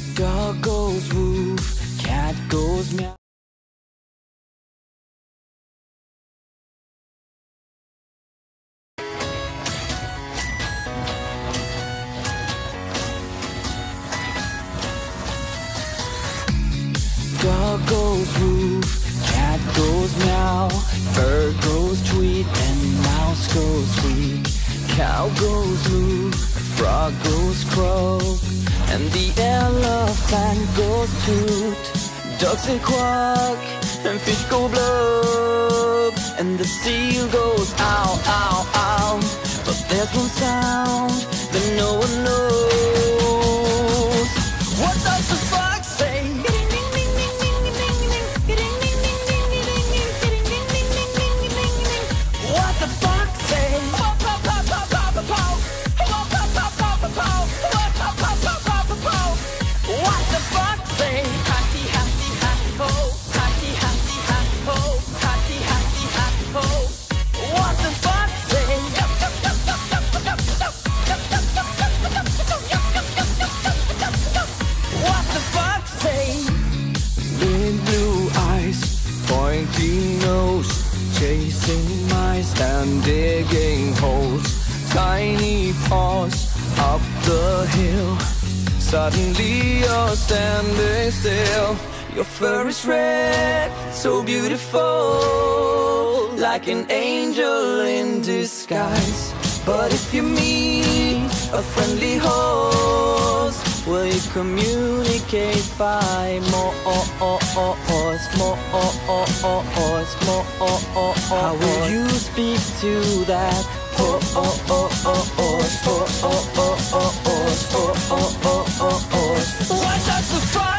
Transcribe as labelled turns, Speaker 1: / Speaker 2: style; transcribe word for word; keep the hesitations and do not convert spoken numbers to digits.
Speaker 1: Dog goes woof, cat goes meow. Dog goes woof, cat goes meow. Bird goes tweet and mouse goes squeak. Cow goes moo, frog goes croak, and the elephant goes toot. Ducks say quack, and fish go blub, and the seal goes ow, ow, ow. But there's one sound that no one knows. What does the fox say? What the fox say? What the fox say? Hatty, hatty, hatty, ho. Hatty, hatty, hatty, ho. Hatty, hatty, hatty, ho. What the fox say? What the fox say? Big blue eyes, pointy nose, chasing mice and digging holes. Tiny paws up the hill. Suddenly you're standing still. Your fur is red, so beautiful, like an angel in disguise. But if you meet a friendly host, will you communicate by more? More? How will you speak to that horse? What does the